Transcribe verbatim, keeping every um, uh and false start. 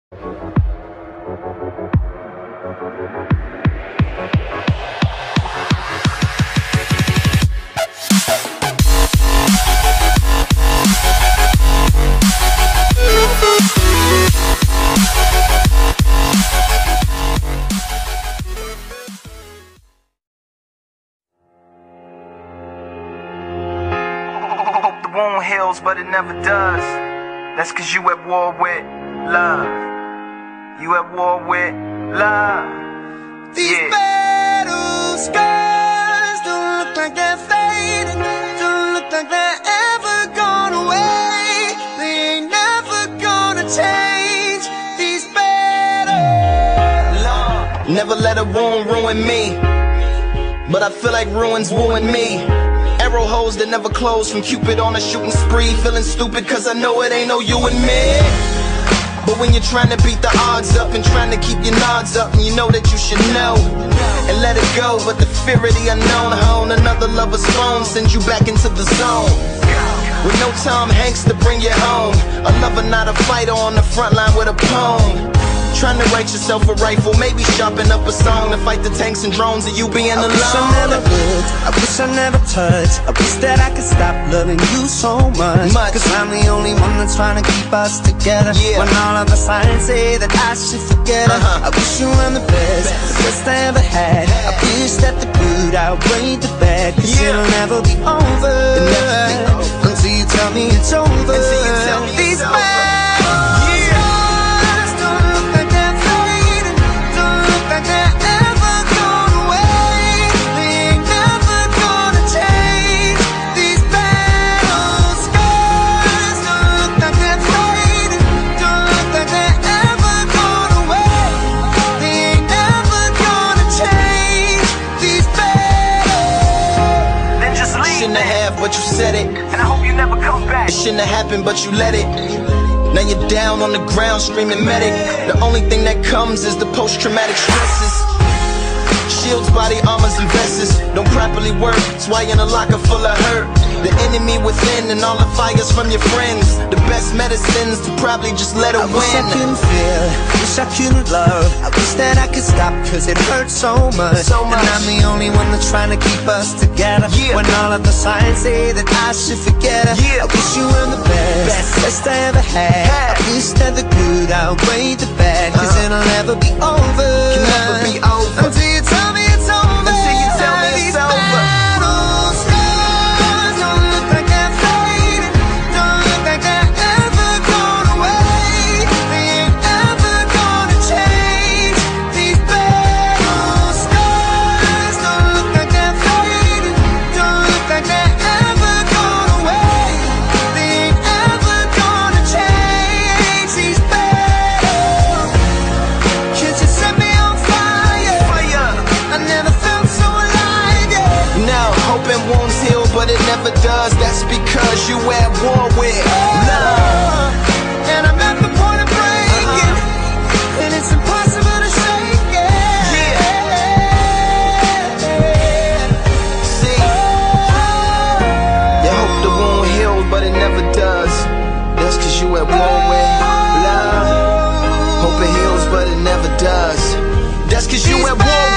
The wound heals, but it never does. That's cause you at war with love. You at war with love. These yeah. battle scars don't look like they're fading, don't look like they're ever gone away. They ain't never gonna change. These battles. Love. Never let a wound ruin me, but I feel like ruins wooing me. Arrow holes that never close from Cupid on a shooting spree. Feeling stupid cause I know it ain't no you and me. But when you're trying to beat the odds up and trying to keep your nods up, and you know that you should know and let it go, but the fear of the unknown hone another lover's phone sends you back into the zone. With no Tom Hanks to bring you home, a lover not a fighter on the front line with a poem. Trying to write yourself a rifle, maybe sharpen up a song to fight the tanks and drones of you being alone. I wish I never would, I wish I never touched. I wish that I could stop loving you so much, much. Cause I'm the only one that's trying to keep us together, yeah. When all of the signs say that I should forget her, uh-huh. I wish you were the best, best, the best I ever had. I wish that the good outweighed the bad, cause yeah. It'll never be over, never be over until you tell me it's over. Until you tell me These it's over. But you said it, and I hope you never come back. It shouldn't have happened, but you let it. Now you're down on the ground screaming medic. The only thing that comes is the post-traumatic stresses. Shields, body armors, and vests don't properly work. That's why you're in a locker full of hurt. The enemy within and all the fires from your friends. The best medicines to probably just let it I win. wish I couldn't feel, wish I couldn't love. I wish that I could stop cause it hurts so much, so much. And I'm the only one that's trying to keep us together, yeah. When all of the signs say that I should forget her, yeah. I wish you were the best, best, best I ever had, had. I wish that the good outweighed the bad, cause uh-huh. It'll never be over. Can never be over until you tell me it's over. Until you tell me it's These over. But it never does, that's because you at war with love. And I'm at the point of breaking, uh-huh. And it's impossible to shake it. Yeah. See, you hope the wound heals, but it never does. That's cause you at war with love. Hope it heals, but it never does. That's cause you at war